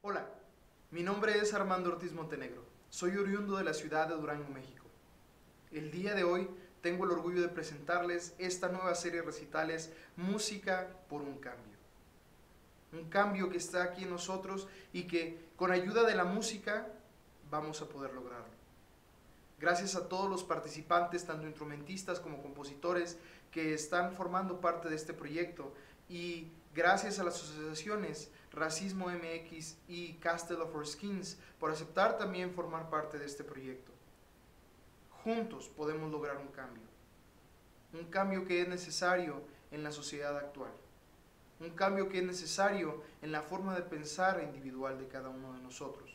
Hola, mi nombre es Armando Ortiz Montenegro. Soy oriundo de la ciudad de Durango, México. El día de hoy tengo el orgullo de presentarles esta nueva serie de recitales Música por un Cambio. Un cambio que está aquí en nosotros y que con ayuda de la música vamos a poder lograrlo. Gracias a todos los participantes, tanto instrumentistas como compositores, que están formando parte de este proyecto, y gracias a las asociaciones Racismo MX y Castle of Our Skins por aceptar también formar parte de este proyecto. Juntos podemos lograr un cambio que es necesario en la sociedad actual, un cambio que es necesario en la forma de pensar individual de cada uno de nosotros.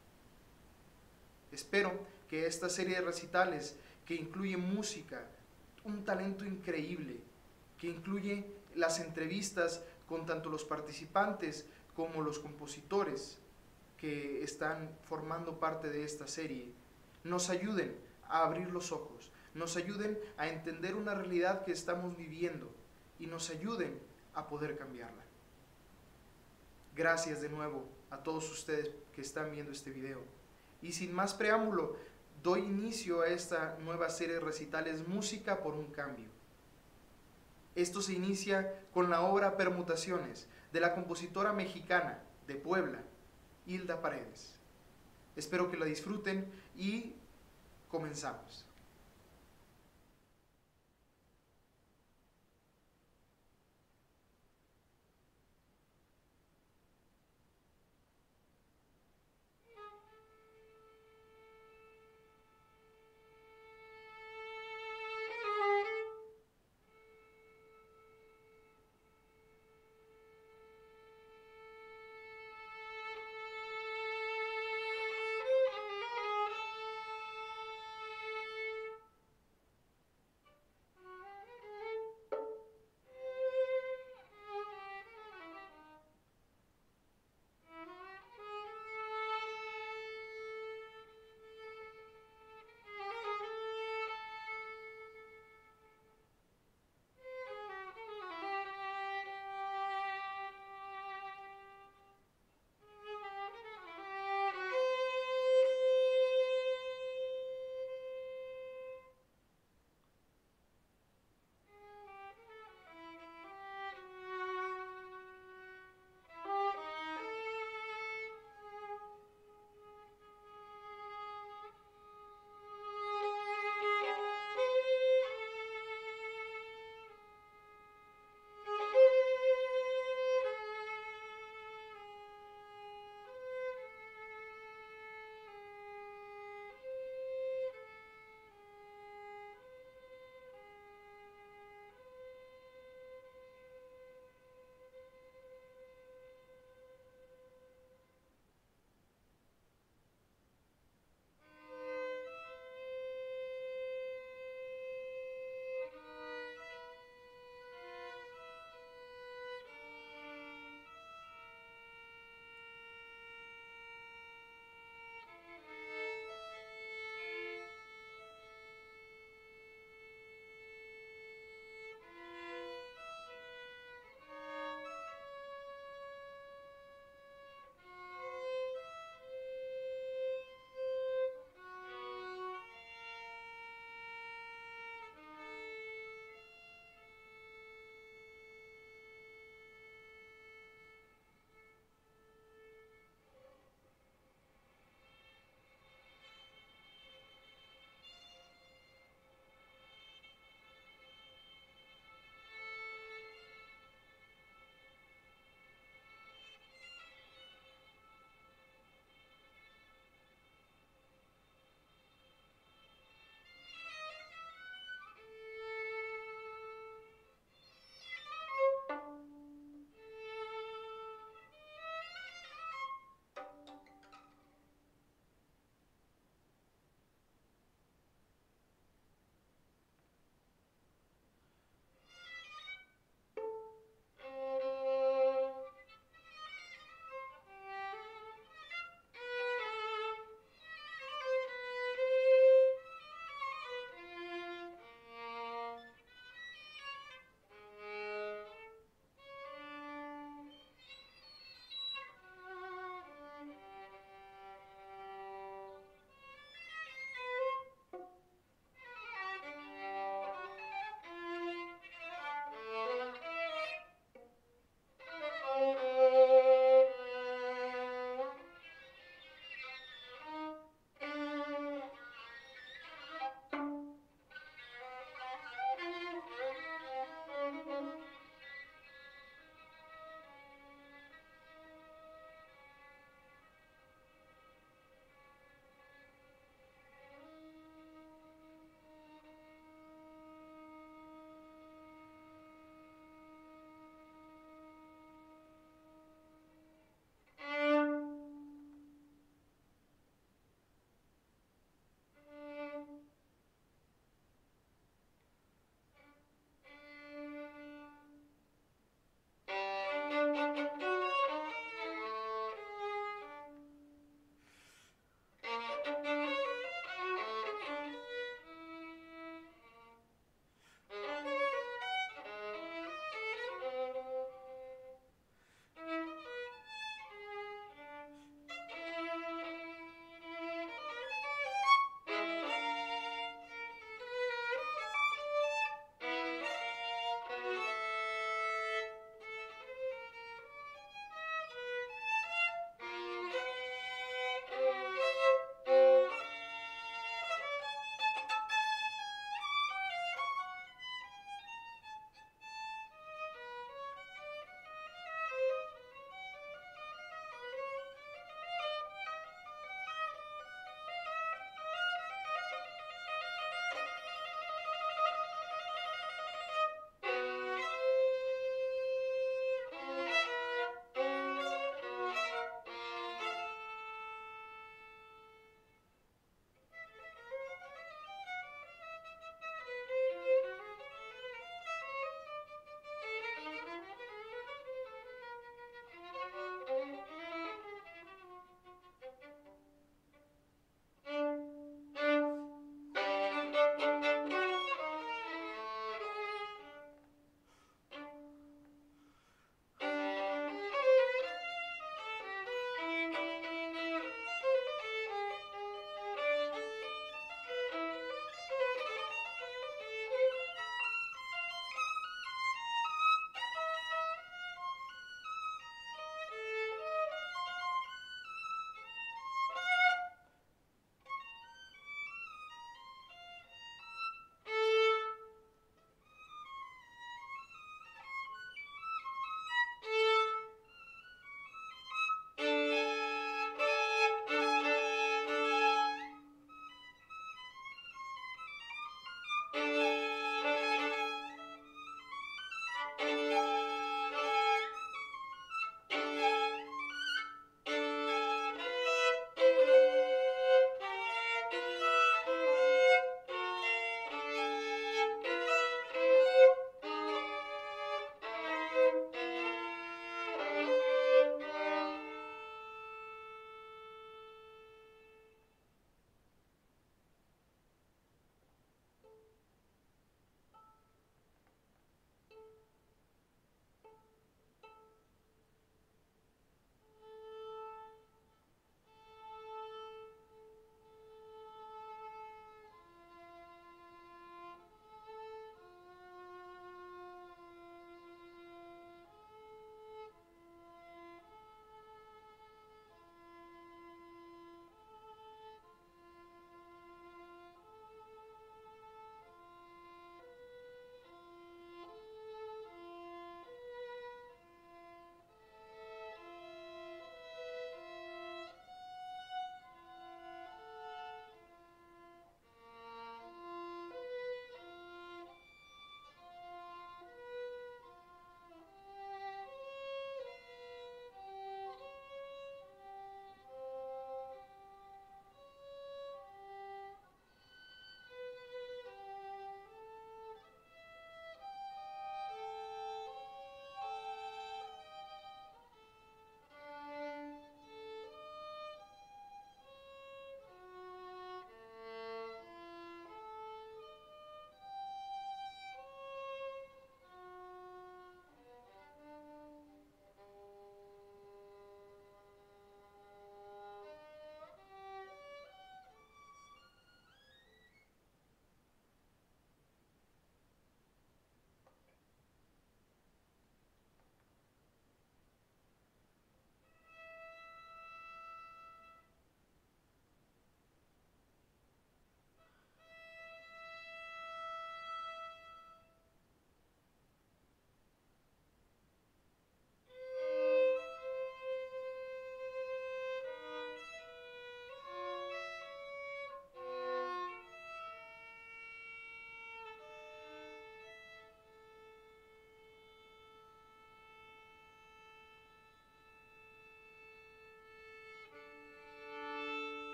Espero que esta serie de recitales, que incluye música, un talento increíble, que incluye las entrevistas con tanto los participantes como los compositores que están formando parte de esta serie, nos ayuden a abrir los ojos, nos ayuden a entender una realidad que estamos viviendo y nos ayuden a poder cambiarla. Gracias de nuevo a todos ustedes que están viendo este video. Y sin más preámbulo, doy inicio a esta nueva serie de recitales Música por un Cambio. Esto se inicia con la obra Permutaciones de la compositora mexicana de Puebla, Hilda Paredes. Espero que la disfruten y comenzamos.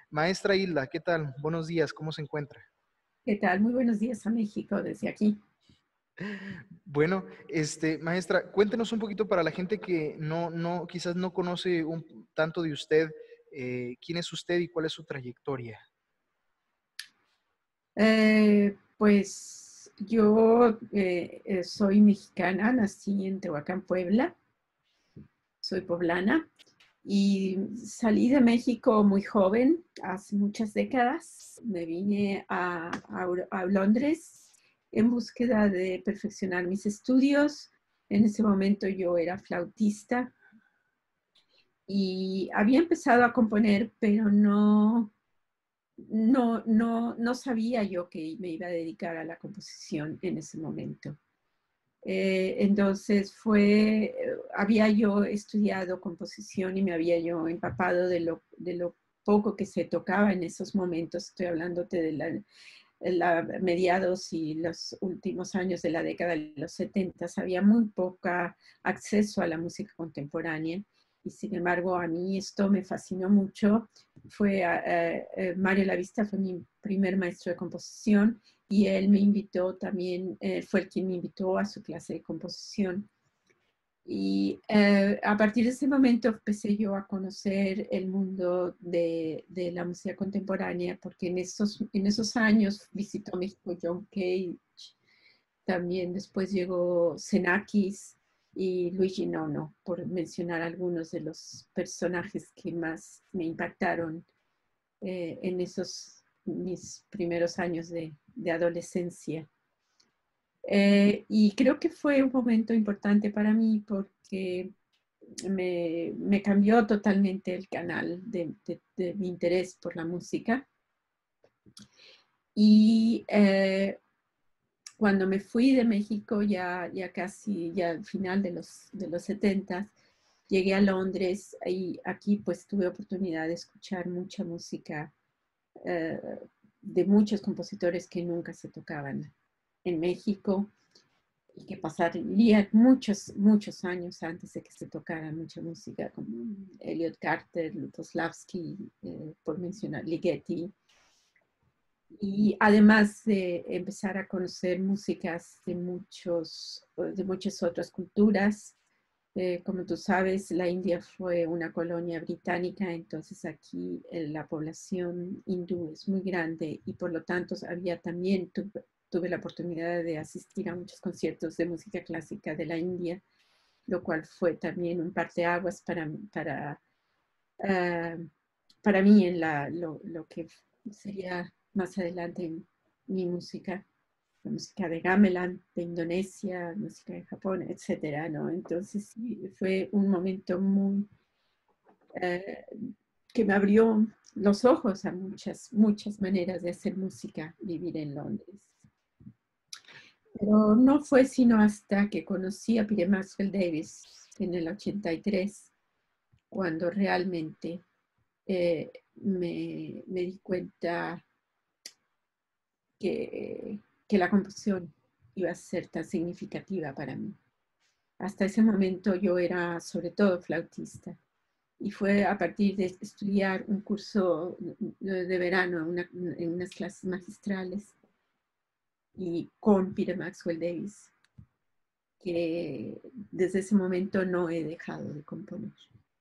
Maestra Hilda, ¿qué tal? Buenos días, ¿cómo se encuentra? ¿Qué tal? Muy buenos días a México desde aquí. Bueno, maestra, cuéntenos un poquito para la gente que quizás no conoce tanto de usted, quién es usted y cuál es su trayectoria. Pues yo soy mexicana, nací en Tehuacán, Puebla, soy poblana y salí de México muy joven, hace muchas décadas. Me vine a Londres en búsqueda de perfeccionar mis estudios. En ese momento yo era flautista y había empezado a componer, pero no sabía yo que me iba a dedicar a la composición en ese momento. Entonces había yo estudiado composición y me había yo empapado de lo poco que se tocaba en esos momentos. Estoy hablándote de mediados y los últimos años de la década de los 70. Había muy poca acceso a la música contemporánea y sin embargo a mí esto me fascinó mucho. Mario Lavista fue mi primer maestro de composición y él me invitó también, fue el quien me invitó a su clase de composición. Y a partir de ese momento empecé yo a conocer el mundo de la música contemporánea, porque en esos años visitó México John Cage, también después llegó Xenakis y Luigi Nono, por mencionar algunos de los personajes que más me impactaron en esos mis primeros años de adolescencia. Y creo que fue un momento importante para mí porque me cambió totalmente el canal de mi interés por la música. Y cuando me fui de México, ya casi, ya al final de los 70, llegué a Londres y aquí pues tuve oportunidad de escuchar mucha música eh, de muchos compositores que nunca se tocaban en México y que pasaría muchos, muchos años antes de que se tocara mucha música, como Elliot Carter, Lutoslavsky, por mencionar Ligeti. Y además de empezar a conocer músicas de muchas otras culturas, como tú sabes, la India fue una colonia británica, entonces aquí la población hindú es muy grande y por lo tanto había también, tuve la oportunidad de asistir a muchos conciertos de música clásica de la India, lo cual fue también un parteaguas uh, para mí en lo que sería más adelante mi música, la música de gamelan, de Indonesia, música de Japón, etcétera, ¿no? Entonces sí, fue un momento eh, que me abrió los ojos a muchas, muchas maneras de hacer música, vivir en Londres. Pero no fue sino hasta que conocí a Peter Maxwell Davis en el 83, cuando realmente me di cuenta que la composición iba a ser tan significativa para mí. Hasta ese momento yo era sobre todo flautista y fue a partir de estudiar un curso de verano en unas clases magistrales y con Peter Maxwell Davis que desde ese momento no he dejado de componer.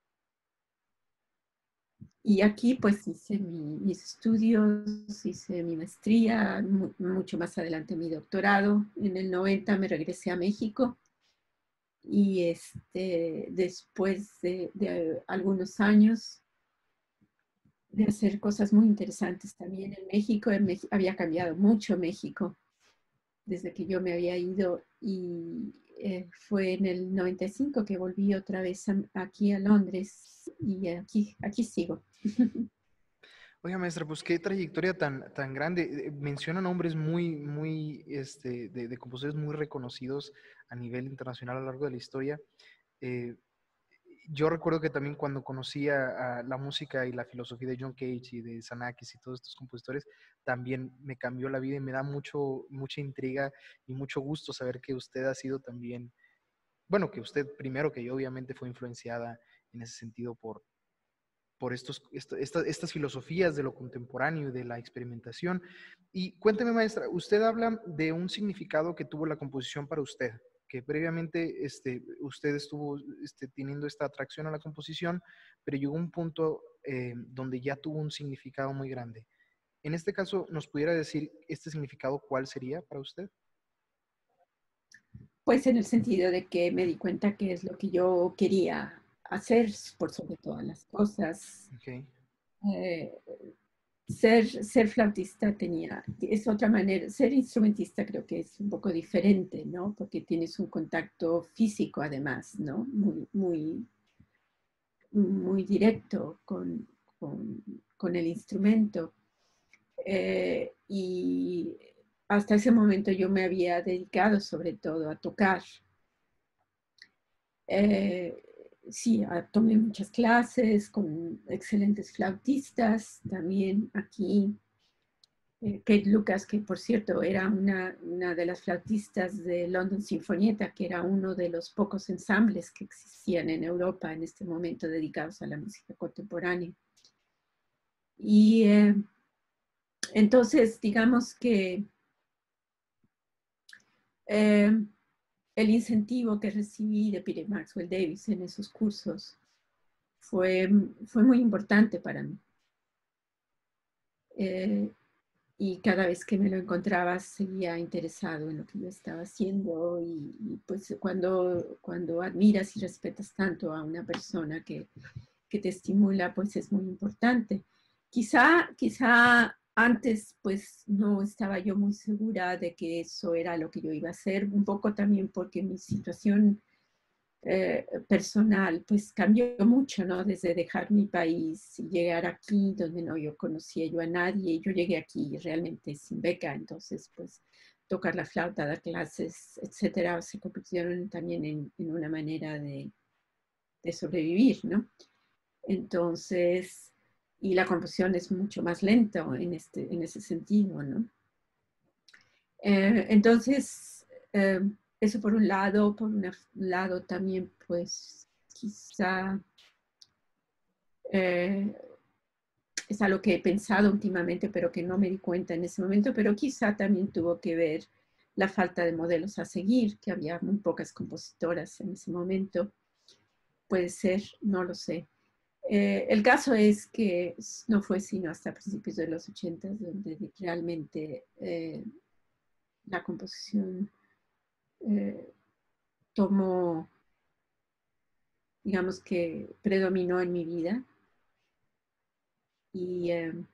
Y aquí pues hice mis estudios, hice mi maestría, mucho más adelante mi doctorado. En el 90 me regresé a México y después de algunos años de hacer cosas muy interesantes también en México, había cambiado mucho México desde que yo me había ido y fue en el 95 que volví otra vez aquí a Londres y aquí sigo. Oiga, maestra, pues qué trayectoria tan grande. Menciona nombres de compositores muy reconocidos a nivel internacional a lo largo de la historia. Eh, yo recuerdo que también cuando conocí a la música y la filosofía de John Cage y de Xenakis y todos estos compositores, también me cambió la vida y me da mucha intriga y mucho gusto saber que usted ha sido también, bueno, que usted primero que yo obviamente fue influenciada en ese sentido por estas filosofías de lo contemporáneo y de la experimentación. Y cuénteme, maestra, usted habla de un significado que tuvo la composición para usted, que previamente usted estuvo teniendo esta atracción a la composición, pero llegó a un punto donde ya tuvo un significado muy grande. En este caso, ¿nos pudiera decir este significado cuál sería para usted? Pues en el sentido de que me di cuenta que es lo que yo quería hacer por sobre todas las cosas. Okay. Eh, ser flautista es otra manera, ser instrumentista creo que es un poco diferente, ¿no? Porque tienes un contacto físico además, ¿no? Muy directo con el instrumento. Y hasta ese momento yo me había dedicado sobre todo a tocar. Sí, tomé muchas clases con excelentes flautistas también aquí. Kate Lucas, que por cierto era una de las flautistas de London Sinfonietta, que era uno de los pocos ensambles que existían en Europa en este momento dedicados a la música contemporánea. Y entonces, digamos que el incentivo que recibí de Peter Maxwell Davies en esos cursos fue muy importante para mí. Y cada vez que me lo encontraba seguía interesado en lo que yo estaba haciendo y pues cuando admiras y respetas tanto a una persona que te estimula, pues es muy importante. Quizá antes pues no estaba yo muy segura de que eso era lo que yo iba a hacer, un poco también porque mi situación personal pues cambió mucho, ¿no? Desde dejar mi país y llegar aquí donde no yo conocía yo a nadie. Yo llegué aquí realmente sin beca, entonces pues tocar la flauta, dar clases, etcétera, se convirtieron también en una manera de sobrevivir, ¿no? Entonces, y la composición es mucho más lenta en ese sentido, ¿no? Entonces, eso por un lado, por un lado también, pues quizá es algo que he pensado últimamente, pero que no me di cuenta en ese momento, pero quizá también tuvo que ver la falta de modelos a seguir, que había muy pocas compositoras en ese momento. Puede ser, no lo sé. El caso es que no fue sino hasta principios de los 80 donde realmente la composición tomó, digamos que predominó en mi vida. Y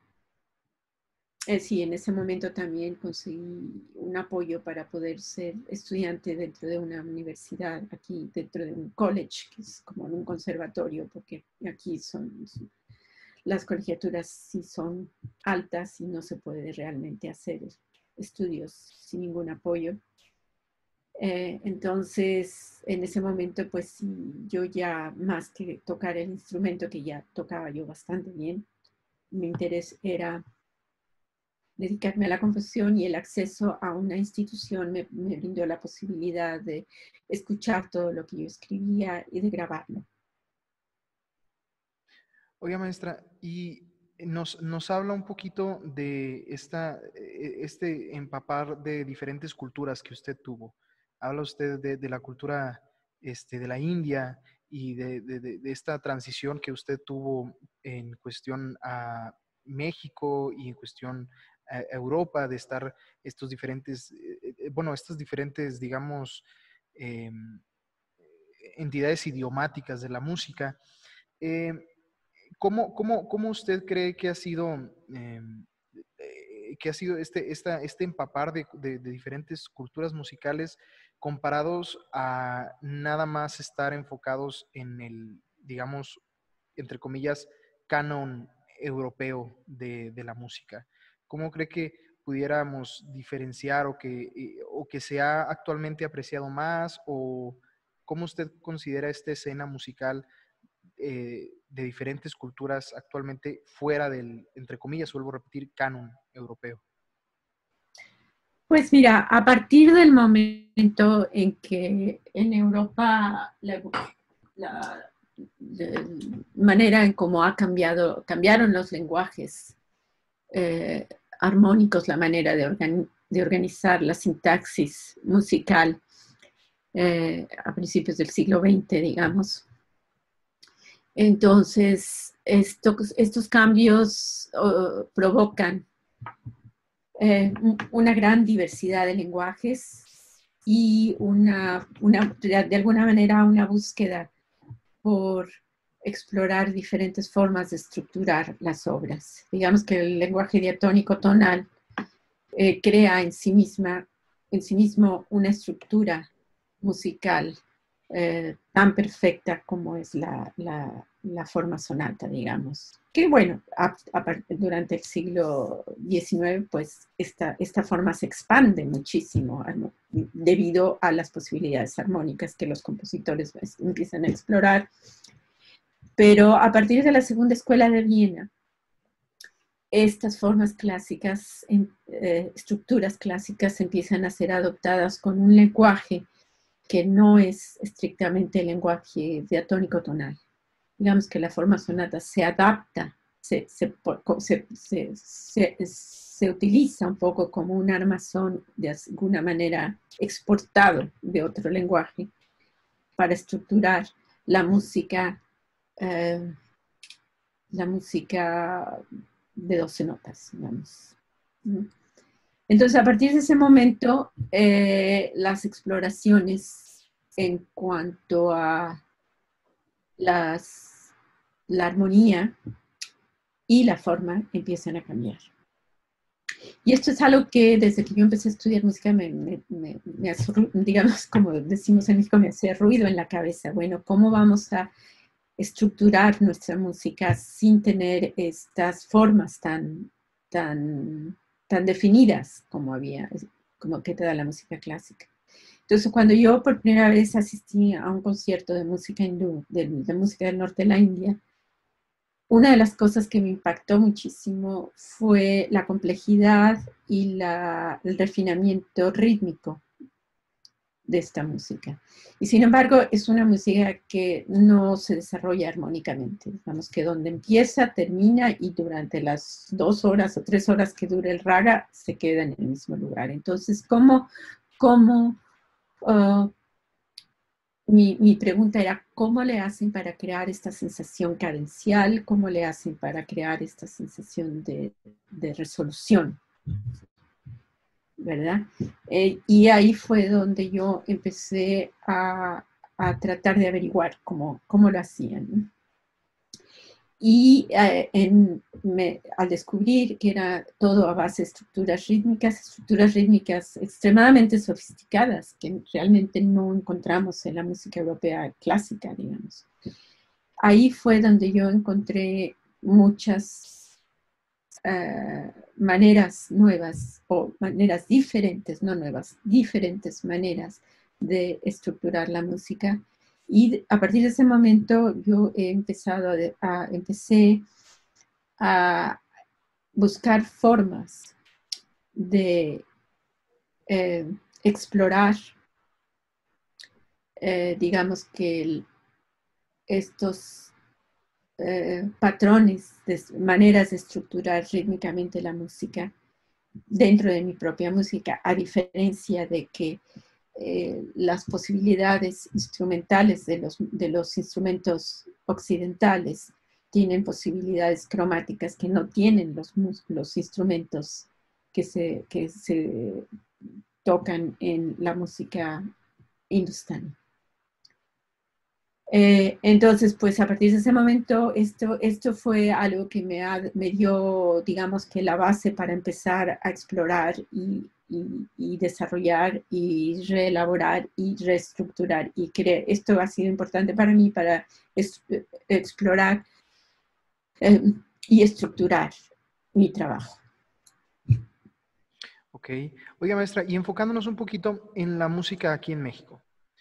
sí, en ese momento también conseguí un apoyo para poder ser estudiante dentro de una universidad, aquí dentro de un college, que es como un conservatorio, porque aquí las colegiaturas sí son altas y no se puede realmente hacer estudios sin ningún apoyo. Entonces, en ese momento, pues sí, yo ya más que tocar el instrumento, que ya tocaba yo bastante bien, mi interés era dedicarme a la composición y el acceso a una institución me brindó la posibilidad de escuchar todo lo que yo escribía y de grabarlo. Oiga, maestra, y nos habla un poquito de este empapar de diferentes culturas que usted tuvo. Habla usted de la cultura de la India y de esta transición que usted tuvo en cuestión a México y en cuestión a Europa, de estar estos diferentes, estas diferentes, digamos, entidades idiomáticas de la música. Eh, ¿Cómo usted cree que ha sido este empapar de diferentes culturas musicales comparados a nada más estar enfocados en el, digamos, entre comillas, canon europeo de la música? ¿Cómo cree que pudiéramos diferenciar o que se ha actualmente apreciado más? ¿O cómo usted considera esta escena musical de diferentes culturas actualmente fuera del, entre comillas, vuelvo a repetir, canon europeo? Pues mira, a partir del momento en que en Europa manera en cómo cambiaron los lenguajes armónicos, la manera de organizar la sintaxis musical a principios del siglo XX, digamos. Entonces, estos cambios provocan una gran diversidad de lenguajes y de alguna manera una búsqueda por explorar diferentes formas de estructurar las obras. Digamos que el lenguaje diatónico tonal crea en sí mismo una estructura musical tan perfecta como es la forma sonata, digamos. Que bueno, durante el siglo XIX, pues esta forma se expande muchísimo debido a las posibilidades armónicas que los compositores empiezan a explorar. Pero a partir de la Segunda Escuela de Viena, estas formas clásicas, estructuras clásicas empiezan a ser adoptadas con un lenguaje que no es estrictamente el lenguaje diatónico tonal. Digamos que la forma sonata se adapta, se utiliza un poco como un armazón de alguna manera exportado de otro lenguaje para estructurar la música de 12 notas, digamos. Entonces, a partir de ese momento, las exploraciones en cuanto a la armonía y la forma empiezan a cambiar. Y esto es algo que desde que yo empecé a estudiar música me hace, digamos, como decimos en México, me hace ruido en la cabeza. Bueno, ¿cómo vamos a estructurar nuestra música sin tener estas formas tan definidas como que te da la música clásica? Entonces, cuando yo por primera vez asistí a un concierto de música hindú, de música del norte de la India, una de las cosas que me impactó muchísimo fue la complejidad y el refinamiento rítmico de esta música. Y sin embargo, es una música que no se desarrolla armónicamente. Digamos que donde empieza, termina y durante las 2 horas o 3 horas que dura el raga, se queda en el mismo lugar. Entonces, mi pregunta era, ¿cómo le hacen para crear esta sensación cadencial? ¿Cómo le hacen para crear esta sensación de resolución? ¿Verdad? Y ahí fue donde yo empecé a tratar de averiguar cómo lo hacían. Y al descubrir que era todo a base de estructuras rítmicas extremadamente sofisticadas, que realmente no encontramos en la música europea clásica, digamos. Ahí fue donde yo encontré muchas maneras nuevas o maneras diferentes, no nuevas, diferentes maneras de estructurar la música. Y a partir de ese momento yo empecé a buscar formas de explorar, digamos que estos patrones, maneras de estructurar rítmicamente la música dentro de mi propia música, a diferencia de que las posibilidades instrumentales de los instrumentos occidentales tienen posibilidades cromáticas que no tienen los instrumentos que se tocan en la música hindustana. Entonces, pues a partir de ese momento, esto fue algo que me dio, digamos que la base para empezar a explorar y desarrollar y reelaborar y reestructurar y creer. Esto ha sido importante para mí para explorar y estructurar mi trabajo. Ok. Oiga, maestra, y enfocándonos un poquito en la música aquí en México.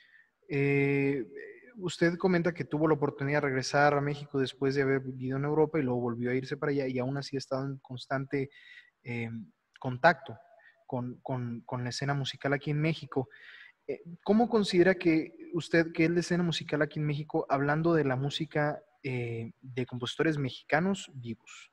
Usted comenta que tuvo la oportunidad de regresar a México después de haber vivido en Europa y luego volvió a irse para allá y aún así ha estado en constante contacto con la escena musical aquí en México. ¿Cómo considera que usted, que es la escena musical aquí en México, hablando de la música de compositores mexicanos vivos?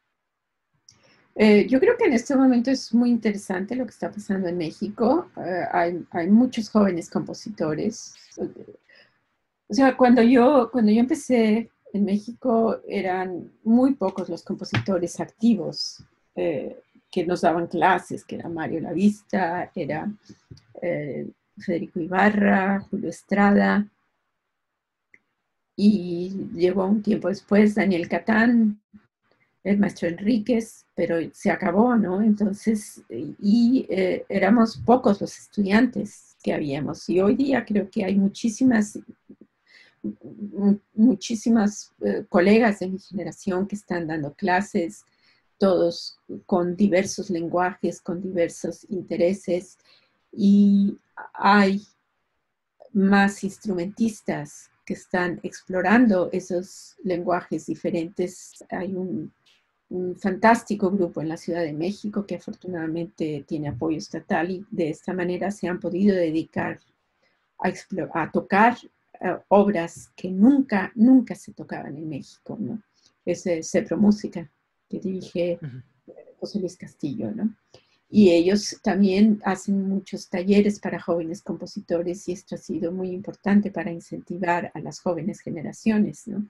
Yo creo que en este momento es muy interesante lo que está pasando en México. Hay muchos jóvenes compositores. O sea, cuando yo empecé en México eran muy pocos los compositores activos eh, que nos daban clases, que era Mario Lavista, era eh, Federico Ibarra, Julio Estrada, y llegó un tiempo después Daniel Catán, el maestro Enríquez, pero se acabó, ¿no? Entonces, éramos pocos los estudiantes que habíamos. Y hoy día creo que hay muchísimas colegas de mi generación que están dando clases, todos con diversos lenguajes, con diversos intereses, y hay más instrumentistas que están explorando esos lenguajes diferentes. Hay un fantástico grupo en la Ciudad de México que afortunadamente tiene apoyo estatal y de esta manera se han podido dedicar a tocar obras que nunca se tocaban en México, ¿no? Es Cepro Música, que dirige Ujú. José Luis Castillo, ¿no? Y ellos también hacen muchos talleres para jóvenes compositores y esto ha sido muy importante para incentivar a las jóvenes generaciones, ¿no?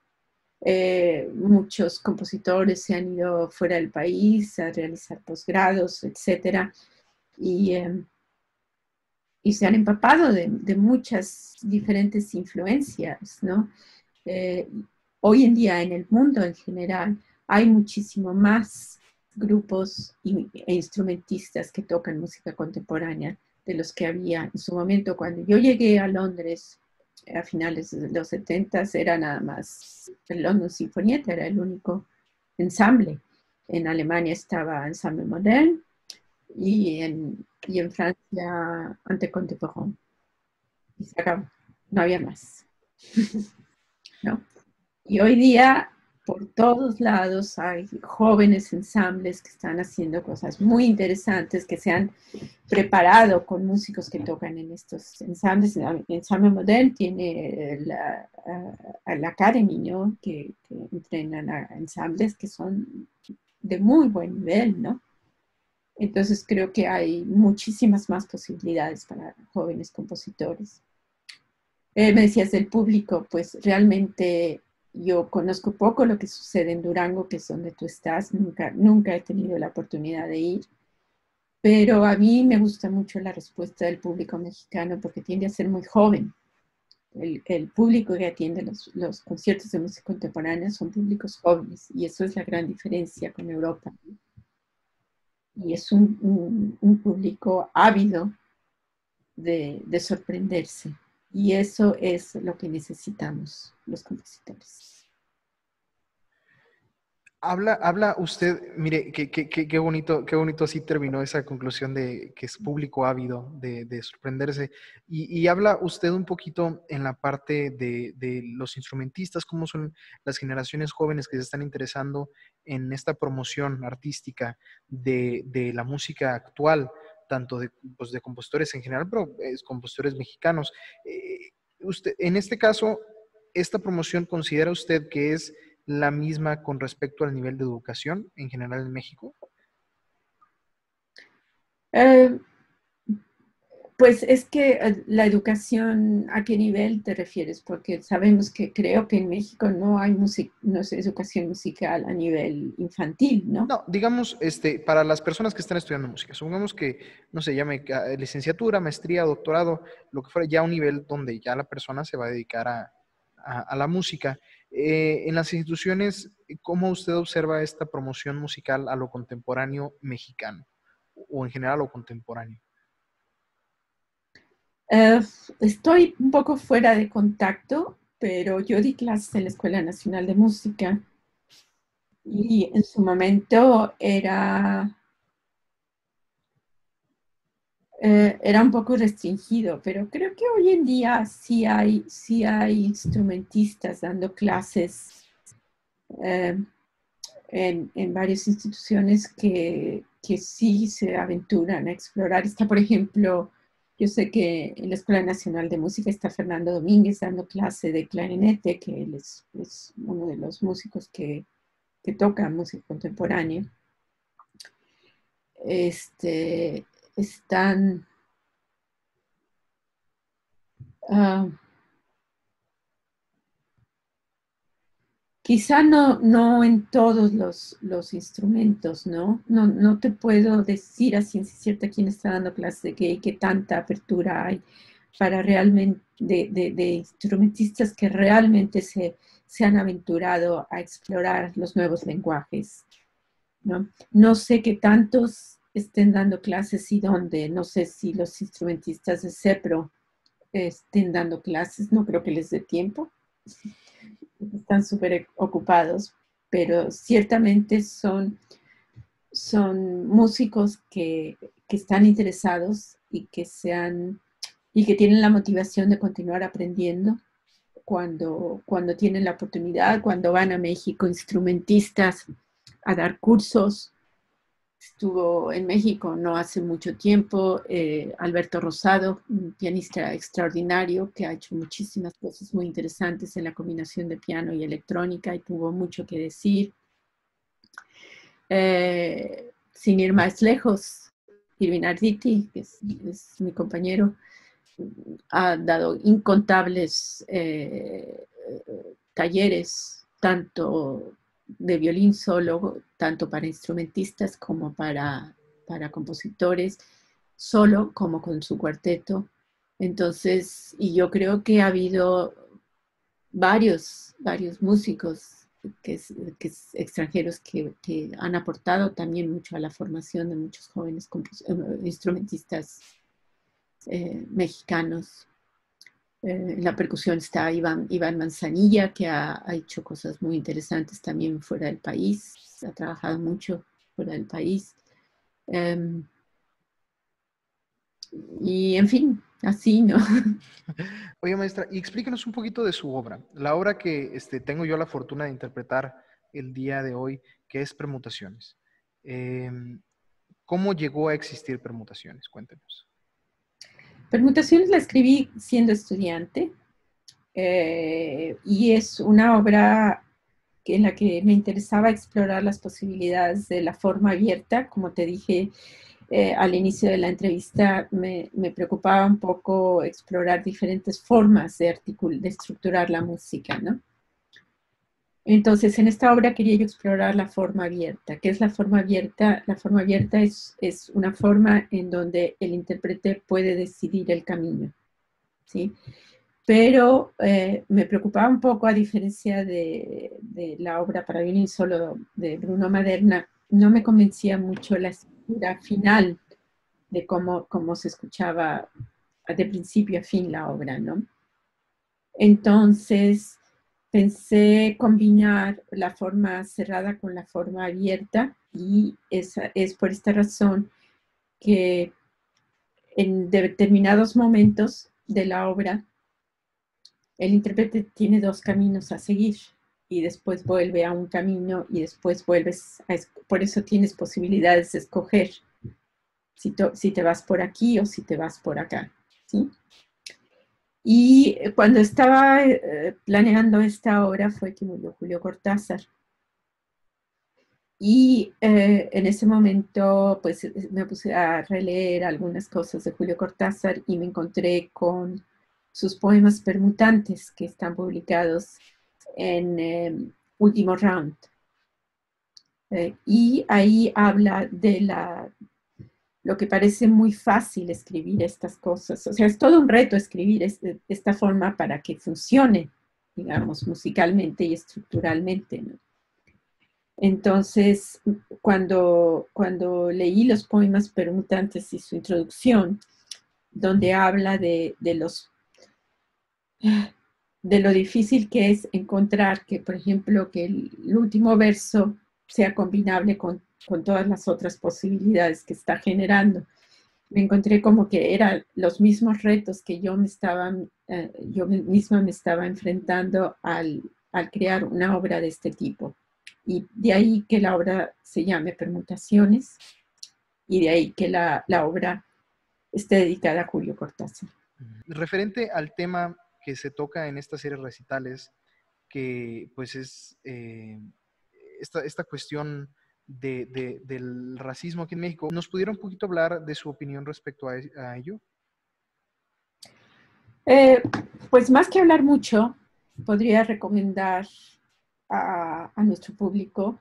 Muchos compositores se han ido fuera del país a realizar posgrados, etcétera, y, y se han empapado de muchas diferentes influencias, ¿no? Eh, Hoy en día en el mundo en general hay muchísimo más grupos e instrumentistas que tocan música contemporánea de los que había en su momento. Cuando yo llegué a Londres a finales de los 70 era nada más el London Sinfonietta, era el único ensamble. En Alemania estaba Ensemble Modern y en Francia Ante Contemporain. Y se acabó, no había más. ¿No? Y hoy día, por todos lados, hay jóvenes ensambles que están haciendo cosas muy interesantes, que se han preparado con músicos que tocan en estos ensambles. El ensamble Modern tiene la Academy, ¿no? Que entrenan a ensambles que son de muy buen nivel, ¿no? Entonces creo que hay muchísimas más posibilidades para jóvenes compositores. Me decías del público, pues realmente yo conozco poco lo que sucede en Durango, que es donde tú estás, nunca he tenido la oportunidad de ir, pero a mí me gusta mucho la respuesta del público mexicano porque tiende a ser muy joven. El público que atiende los conciertos de música contemporánea son públicos jóvenes y eso es la gran diferencia con Europa. Y es un público ávido de sorprenderse. Y eso es lo que necesitamos los compositores. Habla usted, mire, qué bonito así terminó esa conclusión de que es público ávido de sorprenderse. Y habla usted un poquito en la parte de los instrumentistas, cómo son las generaciones jóvenes que se están interesando en esta promoción artística de la música actual, tanto pues de compositores en general, pero compositores mexicanos. En este caso, ¿esta promoción considera usted que es la misma con respecto al nivel de educación en general en México? Eh, pues es que la educación, ¿a qué nivel te refieres? Porque sabemos que creo que en México no hay no es educación musical a nivel infantil, ¿no? No, digamos, para las personas que están estudiando música, supongamos que, no sé, llame licenciatura, maestría, doctorado, lo que fuera, ya un nivel donde ya la persona se va a dedicar a la música. En las instituciones, ¿cómo usted observa esta promoción musical a lo contemporáneo mexicano? O en general a lo contemporáneo. Eh, Estoy un poco fuera de contacto, pero yo di clases en la Escuela Nacional de Música y en su momento era un poco restringido, pero creo que hoy en día sí hay instrumentistas dando clases eh, en varias instituciones que sí se aventuran a explorar. Está, por ejemplo, Yo sé que en la Escuela Nacional de Música está Fernando Domínguez dando clase de clarinete, que él es uno de los músicos que toca música contemporánea. Están quizá no en todos los instrumentos, ¿no? No te puedo decir a ciencia cierta quién está dando clase de qué y qué tanta apertura hay para realmente, de instrumentistas que realmente se han aventurado a explorar los nuevos lenguajes, ¿no? No sé qué tantos estén dando clases y dónde, no sé si los instrumentistas de CEPRO estén dando clases, no creo que les dé tiempo, están súper ocupados, pero ciertamente son músicos que están interesados y y que tienen la motivación de continuar aprendiendo cuando tienen la oportunidad, cuando van a México, instrumentistas a dar cursos. Estuvo en México no hace mucho tiempo Alberto Rosado, un pianista extraordinario que ha hecho muchísimas cosas muy interesantes en la combinación de piano y electrónica y tuvo mucho que decir. Sin ir más lejos, Irving Arditi, que es mi compañero, ha dado incontables talleres, tanto de violín solo, tanto para instrumentistas como para compositores, solo como con su cuarteto. Entonces, y yo creo que ha habido varios músicos extranjeros que han aportado también mucho a la formación de muchos jóvenes instrumentistas mexicanos. En la percusión está Iván Manzanilla, que ha hecho cosas muy interesantes también fuera del país, ha trabajado mucho fuera del país. Y en fin, así, ¿no? Oye, maestra, y explíquenos un poquito de su obra. La obra que tengo yo la fortuna de interpretar el día de hoy, que es Permutaciones. ¿Cómo llegó a existir Permutaciones? Cuéntenos. Permutaciones la escribí siendo estudiante y es una obra en la que me interesaba explorar las posibilidades de la forma abierta. Como te dije al inicio de la entrevista, me preocupaba un poco explorar diferentes formas de estructurar la música, ¿no? Entonces, en esta obra quería yo explorar la forma abierta. ¿Qué es la forma abierta? La forma abierta es una forma en donde el intérprete puede decidir el camino, ¿sí? Pero me preocupaba un poco, a diferencia de la obra para violín solo de Bruno Maderna, no me convencía mucho la estructura final de cómo se escuchaba de principio a fin la obra, ¿no? Entonces pensé combinar la forma cerrada con la forma abierta y es por esta razón que en determinados momentos de la obra el intérprete tiene dos caminos a seguir y después vuelve a un camino y después vuelves por eso tienes posibilidades de escoger si te vas por aquí o si te vas por acá, ¿sí? Y cuando estaba planeando esta obra fue que murió Julio Cortázar. Y en ese momento pues me puse a releer algunas cosas de Julio Cortázar y me encontré con sus poemas permutantes que están publicados en Último Round. Y ahí habla de lo que parece muy fácil escribir estas cosas. O sea, es todo un reto escribir esta forma para que funcione, digamos, musicalmente y estructuralmente, ¿no? Entonces, cuando leí los poemas permutantes y su introducción, donde habla de lo difícil que es encontrar que, por ejemplo, que el último verso sea combinable con todas las otras posibilidades que está generando. Me encontré como que eran los mismos retos que yo misma me estaba enfrentando al crear una obra de este tipo. Y de ahí que la obra se llame Permutaciones y de ahí que la obra esté dedicada a Julio Cortázar. Referente al tema que se toca en esta serie de recitales, que pues es esta cuestión del racismo aquí en México, ¿nos pudiera un poquito hablar de su opinión respecto a ello? Eh, pues más que hablar mucho, podría recomendar a nuestro público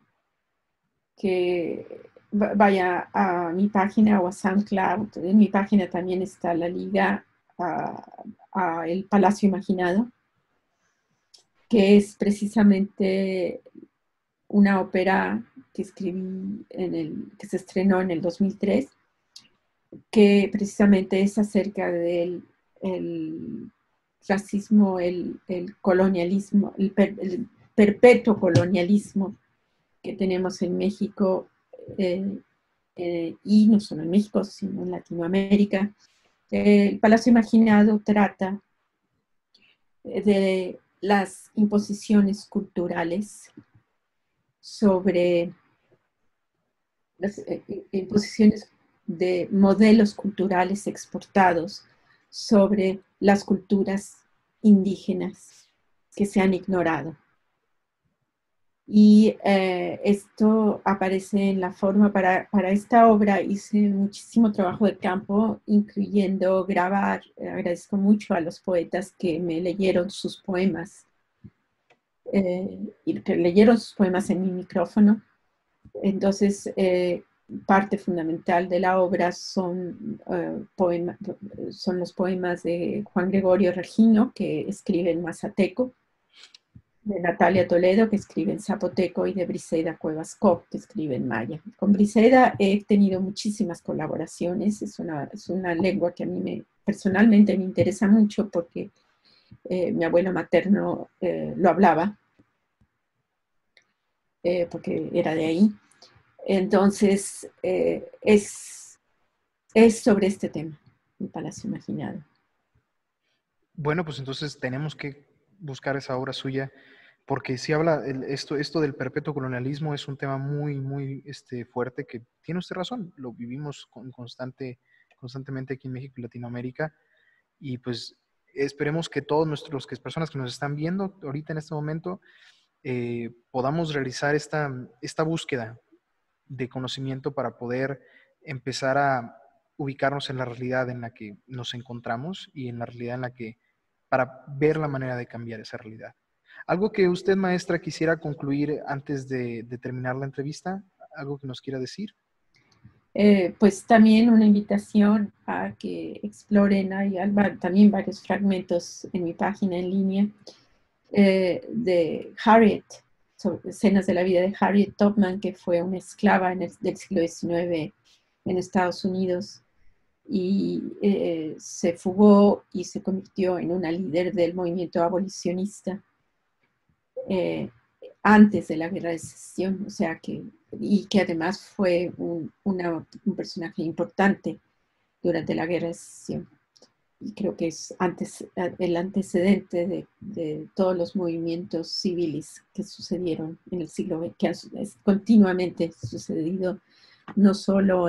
que vaya a mi página o a SoundCloud. En mi página también está la liga a El Palacio Imaginado, que es precisamente una ópera que escribí que se estrenó en el 2003, que precisamente es acerca del el racismo, el colonialismo, el perpetuo colonialismo que tenemos en México, y no solo en México, sino en Latinoamérica. El Palacio Imaginado trata de las imposiciones culturales sobre las imposiciones de modelos culturales exportados sobre las culturas indígenas que se han ignorado. Y esto aparece en la forma, para esta obra hice muchísimo trabajo de campo, incluyendo grabar. Agradezco mucho a los poetas que me leyeron sus poemas, y que leyeron sus poemas en mi micrófono. Entonces, parte fundamental de la obra son los poemas de Juan Gregorio Regino, que escribe en mazateco, de Natalia Toledo, que escribe en zapoteco, y de Briseida Cuevas Cobb, que escribe en maya. Con Briseida he tenido muchísimas colaboraciones. Es una lengua que a mí personalmente me interesa mucho porque mi abuelo materno lo hablaba, porque era de ahí. Entonces, es sobre este tema, el Palacio Imaginado. Bueno, pues entonces tenemos que buscar esa obra suya, porque si habla, esto del perpetuo colonialismo es un tema muy, muy fuerte, que tiene usted razón, lo vivimos constantemente aquí en México y Latinoamérica, y pues esperemos que todos nuestros, personas que nos están viendo ahorita en este momento, podamos realizar esta búsqueda de conocimiento para poder empezar a ubicarnos en la realidad en la que nos encontramos y en la realidad en la que, para ver la manera de cambiar esa realidad. ¿Algo que usted, maestra, quisiera concluir antes de terminar la entrevista? ¿Algo que nos quiera decir? Pues también una invitación a que exploren. Hay también varios fragmentos en mi página en línea, de Harriet, sobre escenas de la vida de Harriet Tubman, que fue una esclava del siglo XIX en Estados Unidos, y se fugó y se convirtió en una líder del movimiento abolicionista eh, antes de la Guerra de Secesión, o sea y que además fue un personaje importante durante la Guerra de Secesión. Y creo que es el antecedente de todos los movimientos civiles que sucedieron en el siglo XX, que han continuamente sucedido, no solo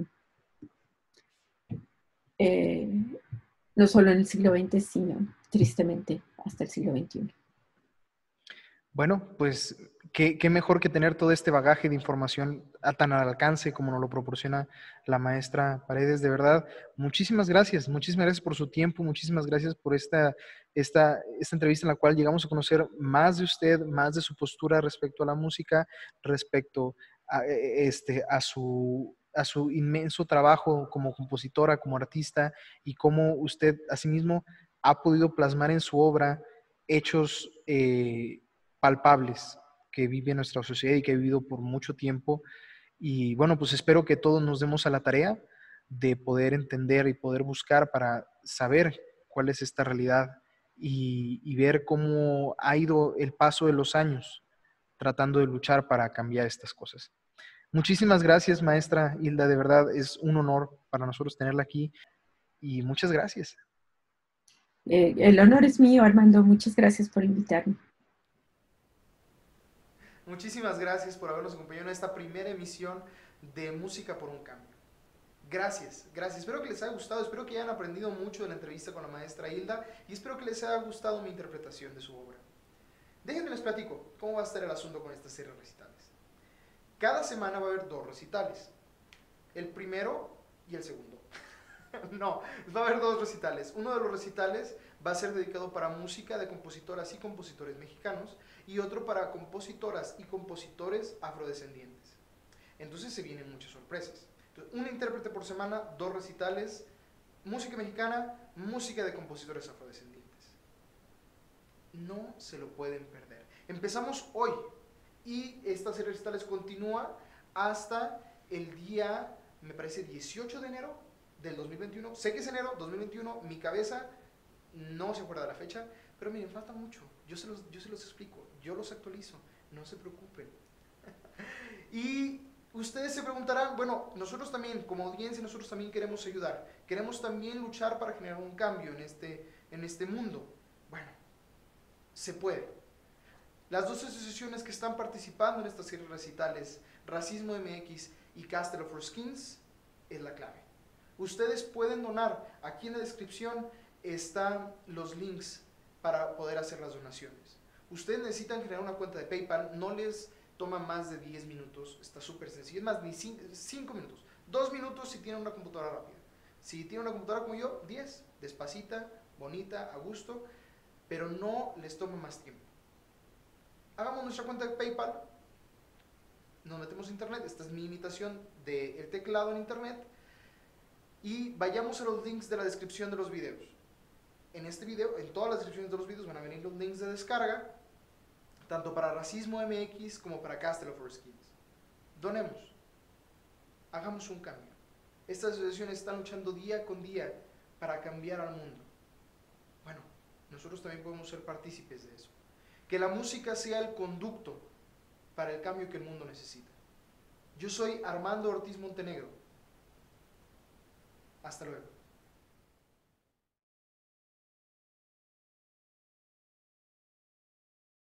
no solo en el siglo XX, sino tristemente hasta el siglo XXI. Bueno, pues qué mejor que tener todo este bagaje de información tan al alcance como nos lo proporciona la maestra Paredes. De verdad, muchísimas gracias por su tiempo, muchísimas gracias por esta entrevista en la cual llegamos a conocer más de usted, más de su postura respecto a la música, respecto a su inmenso trabajo como compositora, como artista, y cómo usted asimismo ha podido plasmar en su obra hechos palpables que vive nuestra sociedad y que ha vivido por mucho tiempo. Y bueno, pues espero que todos nos demos a la tarea de poder entender y poder buscar para saber cuál es esta realidad, y ver cómo ha ido el paso de los años tratando de luchar para cambiar estas cosas. Muchísimas gracias, maestra Hilda, de verdad es un honor para nosotros tenerla aquí, y muchas gracias. El honor es mío, Armando. Muchas gracias por invitarme. Muchísimas gracias por habernos acompañado en esta primera emisión de Música por un Cambio. Gracias, gracias. Espero que les haya gustado, espero que hayan aprendido mucho de la entrevista con la maestra Hilda y espero que les haya gustado mi interpretación de su obra. Déjenme les platico cómo va a estar el asunto con esta serie de recitales. Cada semana va a haber 2 recitales, el primero y el segundo. No, va a haber 2 recitales. Uno de los recitales va a ser dedicado para música de compositoras y compositores mexicanos y otro para compositoras y compositores afrodescendientes. Entonces se vienen muchas sorpresas. Entonces, un intérprete por semana, 2 recitales, música mexicana, música de compositores afrodescendientes. No se lo pueden perder. Empezamos hoy y esta serie de recitales continúa hasta el día, me parece, 18 de enero del 2021. Sé que es enero 2021, mi cabeza no se acuerda de la fecha, pero miren, falta mucho. Yo se los explico, yo los actualizo, no se preocupen. Y ustedes se preguntarán, bueno, nosotros también, como audiencia, nosotros también queremos ayudar. Queremos también luchar para generar un cambio en este mundo. Bueno, se puede. Las 2 asociaciones que están participando en estas series recitales, Racismo MX y Castle of Our Skins, es la clave. Ustedes pueden donar. Aquí en la descripción están los links para poder hacer las donaciones. Ustedes necesitan crear una cuenta de PayPal, no les toma más de 10 minutos, está súper sencillo, es más, ni 5 minutos, 2 minutos si tienen una computadora rápida. Si tienen una computadora como yo, 10, despacita, bonita, a gusto, pero no les toma más tiempo. Hagamos nuestra cuenta de PayPal, nos metemos a internet, esta es mi imitación del teclado en internet, y vayamos a los links de la descripción de los videos. En este video, en todas las descripciones de los videos van a venir los links de descarga, tanto para Racismo MX como para Castle of Our Skins. Donemos, hagamos un cambio. Estas asociaciones están luchando día con día para cambiar al mundo. Bueno, nosotros también podemos ser partícipes de eso. Que la música sea el conducto para el cambio que el mundo necesita. Yo soy Armando Ortiz Montenegro. Hasta luego.